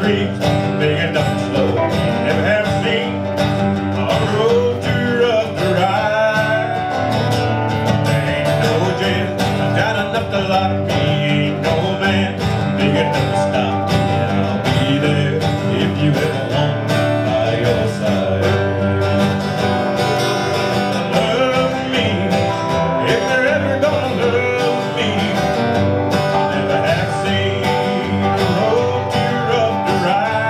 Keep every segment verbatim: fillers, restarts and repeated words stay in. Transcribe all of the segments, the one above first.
creeks, big enough and slow. Never have seen a road too rough to ride. There ain't no jail, I've got enough to lock me. Ain't no man big enough to stop me. And I'll be there if you ever want me by your side. Love me, if they're ever gonna love me. I'll never have seen a road too rough to ride.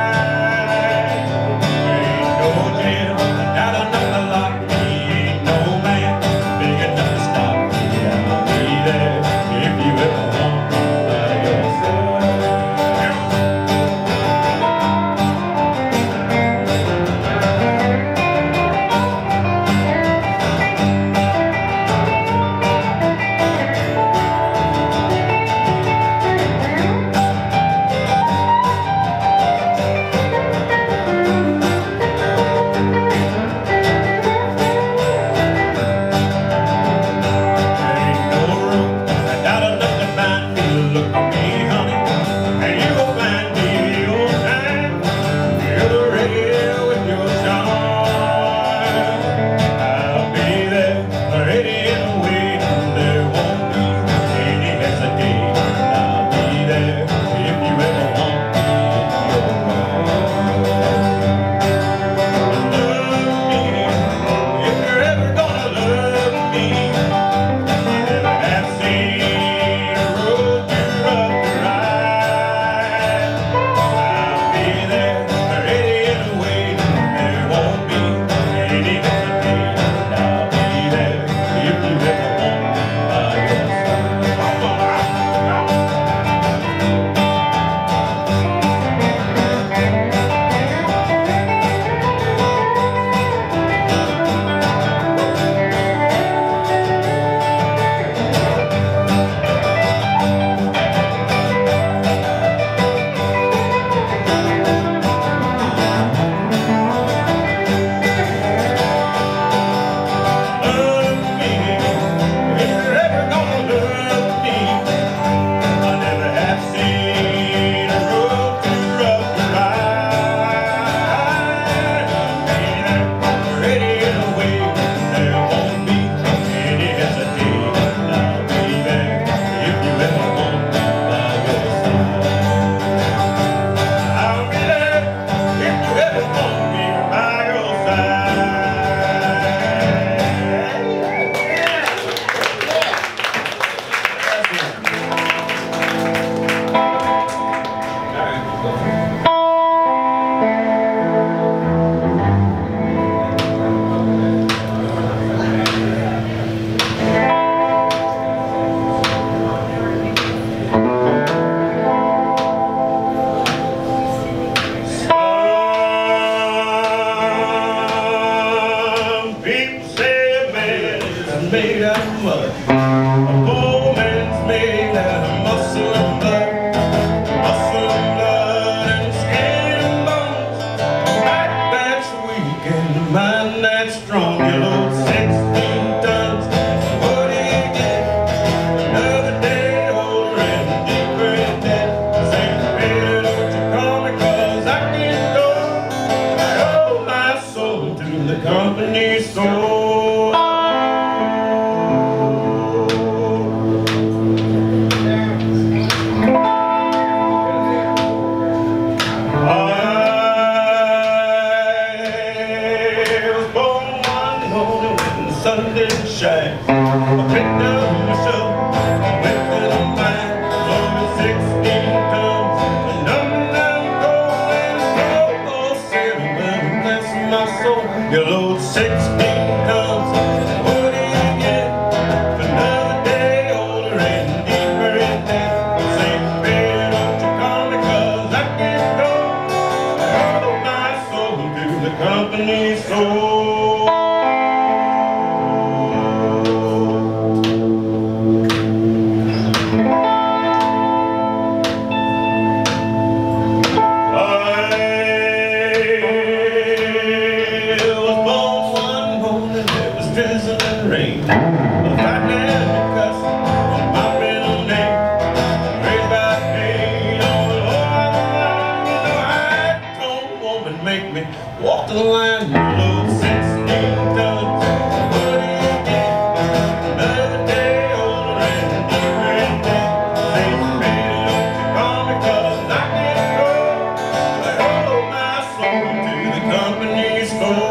the line, you load sixteen tons. What do you get? Another day older and deeper in debt. Say, baby, don't you call me 'cause I can't go. I owe my soul to the company store.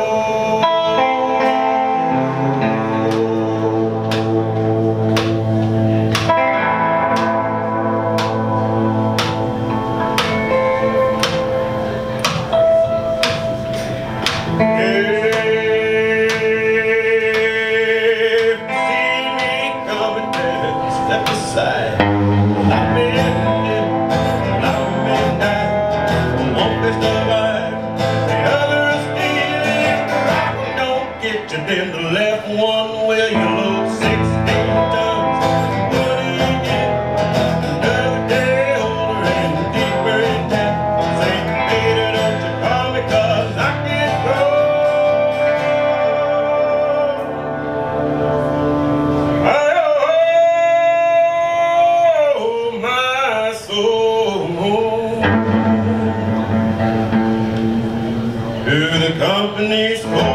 Step aside. I've been in, I've been down. Won't be survive. The other is stealing. The right one don't get you. Then the left one will. You load sixteen tons. What do you get? Another day older and deeper in debt. Say, baby, don't you call me 'cause I can't go. To the company's